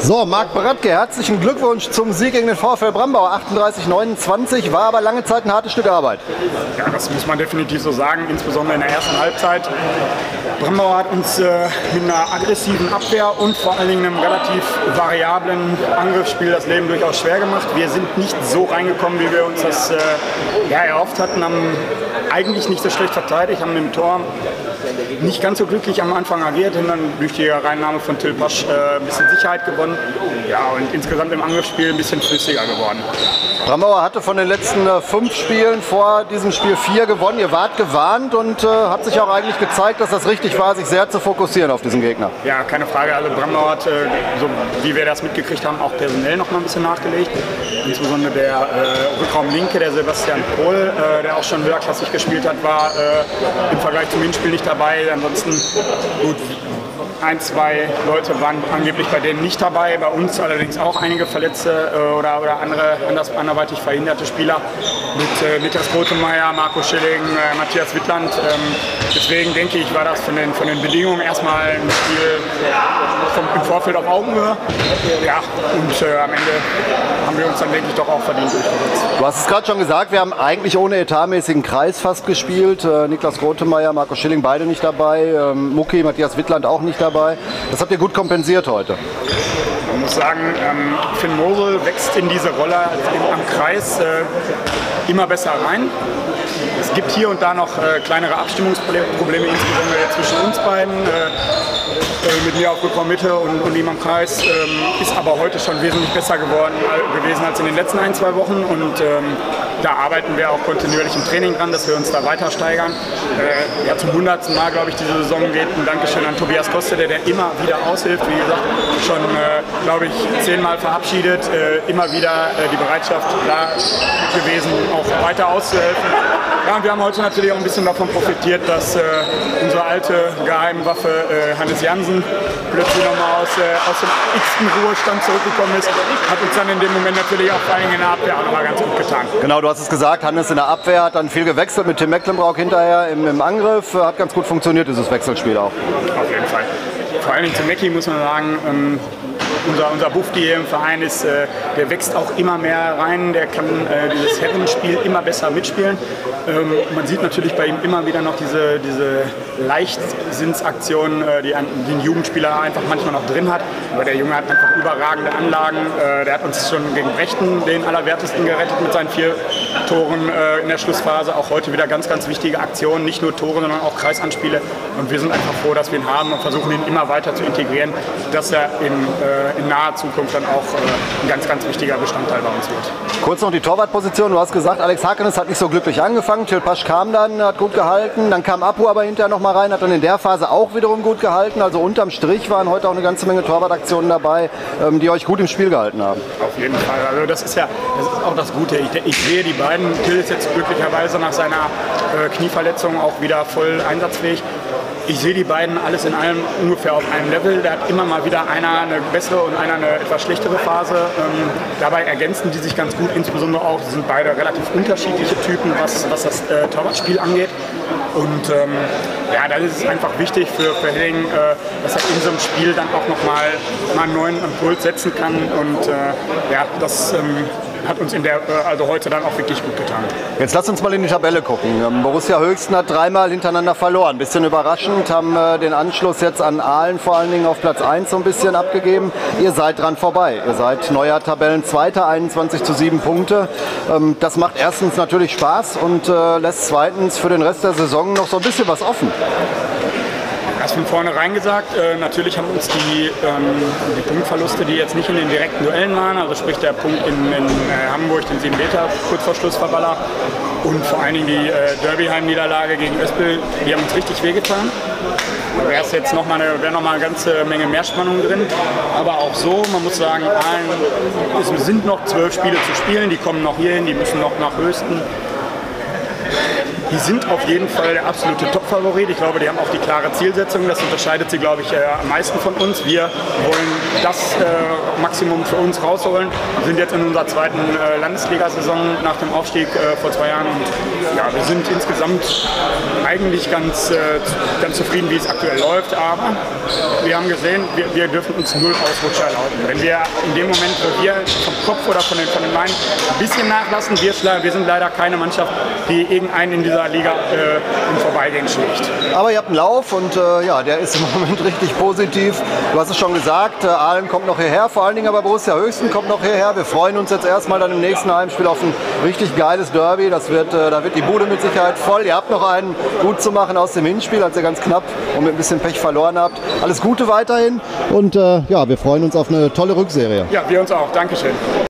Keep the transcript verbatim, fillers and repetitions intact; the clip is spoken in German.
So, Marc Baratke, herzlichen Glückwunsch zum Sieg gegen den VfL Brambauer. achtunddreißig neunundzwanzig, war aber lange Zeit ein hartes Stück Arbeit. Ja, das muss man definitiv so sagen, insbesondere in der ersten Halbzeit. Brambauer hat uns äh, mit einer aggressiven Abwehr und vor allen Dingen einem relativ variablen Angriffsspiel das Leben durchaus schwer gemacht. Wir sind nicht so reingekommen, wie wir uns das äh, ja, erhofft hatten, haben eigentlich nicht so schlecht verteidigt, haben im Tor nicht ganz so glücklich am Anfang agiert, und dann durch die Reinnahme von Till Pasch äh, ein bisschen Sicherheit gewonnen. Ja, und insgesamt im Angriffsspiel ein bisschen flüssiger geworden. Brambauer hatte von den letzten äh, fünf Spielen vor diesem Spiel vier gewonnen. Ihr wart gewarnt und äh, hat sich auch eigentlich gezeigt, dass das richtig war, sich sehr zu fokussieren auf diesen Gegner. Ja, keine Frage. Also Brambauer hat, äh, so wie wir das mitgekriegt haben, auch personell noch mal ein bisschen nachgelegt. Insbesondere der äh, Rückraum Linke, der Sebastian Pohl, äh, der auch schon höherklassig gespielt hat, war äh, im Vergleich zum Hinspiel nicht dabei. Ansonsten gut. Ein, zwei Leute waren angeblich bei denen nicht dabei, bei uns allerdings auch einige Verletzte äh, oder, oder andere anders, anderweitig verhinderte Spieler mit äh, Niklas Grotemeyer, Marco Schilling, äh, Matthias Wittland. Ähm, deswegen denke ich, war das von den, von den Bedingungen erstmal ein Spiel vom, im Vorfeld auf Augenhöhe. Ja, und äh, am Ende haben wir uns dann, denke ich, doch auch verdient durchgesetzt. Du hast es gerade schon gesagt, wir haben eigentlich ohne etatmäßigen Kreis fast gespielt. Äh, Niklas Grotemeyer, Marco Schilling beide nicht dabei, ähm, Mucki, Matthias Wittland auch nicht dabei. Das habt ihr gut kompensiert heute. Man muss sagen, ähm, Finn Mosel wächst in diese Rolle am Kreis äh, immer besser rein. Es gibt hier und da noch äh, kleinere Abstimmungsprobleme, insbesondere zwischen uns beiden. Äh, mit mir auf Rückraummitte und, und ihm am Kreis, ähm, ist aber heute schon wesentlich besser geworden äh, gewesen als in den letzten ein, zwei Wochen, und ähm, da arbeiten wir auch kontinuierlich im Training dran, dass wir uns da weiter steigern. Äh, ja, zum hundertsten Mal, glaube ich, diese Saison geht ein Dankeschön an Tobias Koste, der, der immer wieder aushilft, wie gesagt, schon, äh, glaube ich, zehnmal verabschiedet, äh, immer wieder äh, die Bereitschaft da gewesen, auch weiter auszuhelfen. Ja, und wir haben heute natürlich auch ein bisschen davon profitiert, dass äh, unsere alte Geheimwaffe äh, Hannes Jansen plötzlich nochmal aus, äh, aus dem x-ten Ruhestand zurückgekommen ist. Hat uns dann in dem Moment natürlich auch vor allem in der Abwehr auch nochmal ganz gut getan. Genau, du hast es gesagt, Hannes in der Abwehr hat dann viel gewechselt mit Tim Mecklenburg hinterher im, im Angriff. Hat ganz gut funktioniert, dieses Wechselspiel auch. Auf jeden Fall. Vor allem zu Mecki muss man sagen, ähm, unser, unser Bufti hier im Verein ist, äh, der wächst auch immer mehr rein, der kann äh, dieses Herrenspiel immer besser mitspielen. Ähm, man sieht natürlich bei ihm immer wieder noch diese, diese Leichtsinnsaktionen, äh, die ein, die ein Jugendspieler einfach manchmal noch drin hat. Aber der Junge hat einfach überragende Anlagen. Äh, der hat uns schon gegen Brechten den Allerwertesten gerettet mit seinen vier Toren äh, in der Schlussphase. Auch heute wieder ganz, ganz wichtige Aktionen, nicht nur Tore, sondern auch Kreisanspiele. Und wir sind einfach froh, dass wir ihn haben und versuchen, ihn immer weiter zu integrieren, dass er in, äh, in naher Zukunft dann auch äh, ein ganz, ganz wichtiger Bestandteil bei uns wird. Kurz noch die Torwartposition. Du hast gesagt, Alex Hakenes hat nicht so glücklich angefangen. Till Pasch kam dann, hat gut gehalten. Dann kam Apu aber hinterher noch mal rein, hat dann in der Phase auch wiederum gut gehalten. Also unterm Strich waren heute auch eine ganze Menge Torwartaktionen dabei, ähm, die euch gut im Spiel gehalten haben. Auf jeden Fall. Also das ist ja das ist auch das Gute. Ich, ich sehe die beiden. Till ist jetzt glücklicherweise nach seiner äh, Knieverletzung auch wieder voll einsatzfähig. Ich sehe die beiden alles in allem ungefähr auf einem Level. Da hat immer mal wieder einer eine bessere und einer eine etwas schlechtere Phase. Ähm, dabei ergänzen die sich ganz gut, insbesondere auch, sind beide relativ unterschiedliche Typen, was, was das äh, Torwartspiel angeht. Und ähm, ja, da ist es einfach wichtig für, für Henning, äh, dass er in so einem Spiel dann auch nochmal mal einen neuen Impuls setzen kann. Und äh, ja, das ähm, hat uns in der, also heute dann auch wirklich gut getan. Jetzt lasst uns mal in die Tabelle gucken. Borussia Höchsten hat dreimal hintereinander verloren. Bisschen überraschend, haben äh, den Anschluss jetzt an Aalen vor allen Dingen auf Platz eins so ein bisschen abgegeben. Ihr seid dran vorbei. Ihr seid neuer Tabellenzweiter, einundzwanzig zu sieben Punkte. Ähm, das macht erstens natürlich Spaß und äh, lässt zweitens für den Rest der Saison noch so ein bisschen was offen. Erst von vornherein gesagt, äh, natürlich haben uns die, ähm, die Punktverluste, die jetzt nicht in den direkten Duellen waren, also sprich der Punkt in, in äh, Hamburg, den sieben Meter kurz vor Schlussverballer, und vor allen Dingen die äh, Derbyheim-Niederlage gegen Öspel, die haben uns richtig wehgetan. Da wäre jetzt noch mal eine, wäre noch mal eine ganze Menge mehr Spannung drin. Aber auch so, man muss sagen, allen, es sind noch zwölf Spiele zu spielen, die kommen noch hierhin, die müssen noch nach Höchsten. die sind auf jeden Fall der absolute Top-Favorit. Ich glaube, die haben auch die klare Zielsetzung. Das unterscheidet sie, glaube ich, äh, am meisten von uns. Wir wollen das äh, Maximum für uns rausholen. Wir sind jetzt in unserer zweiten äh, Landesliga-Saison nach dem Aufstieg äh, vor zwei Jahren. Und ja, wir sind insgesamt eigentlich ganz, äh, ganz zufrieden, wie es aktuell läuft. Aber wir haben gesehen, wir, wir dürfen uns null Ausrutscher erlauben. Wenn wir in dem Moment, wo wir vom Kopf oder von den, von den Beinen ein bisschen nachlassen, wir, wir sind leider keine Mannschaft, die irgendeinen in dieser Liga äh, im Vorbeigehen schlägt. Aber ihr habt einen Lauf und äh, ja, der ist im Moment richtig positiv. Du hast es schon gesagt, äh, Aalen kommt noch hierher, vor allen Dingen aber Borussia Höchsten kommt noch hierher. Wir freuen uns jetzt erstmal dann im nächsten Heimspiel auf ein richtig geiles Derby. Das wird, äh, da wird die Bude mit Sicherheit voll. Ihr habt noch einen gut zu machen aus dem Hinspiel, als ihr ganz knapp und mit ein bisschen Pech verloren habt. Alles Gute weiterhin und äh, ja, wir freuen uns auf eine tolle Rückserie. Ja, wir uns auch. Dankeschön.